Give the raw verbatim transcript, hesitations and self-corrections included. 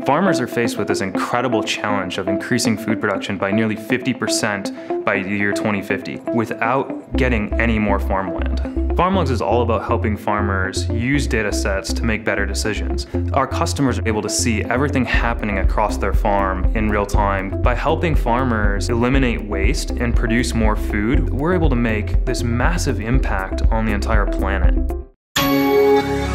Farmers are faced with this incredible challenge of increasing food production by nearly fifty percent by the year twenty fifty without getting any more farmland. FarmLogs is all about helping farmers use data sets to make better decisions. Our customers are able to see everything happening across their farm in real time. By helping farmers eliminate waste and produce more food, we're able to make this massive impact on the entire planet.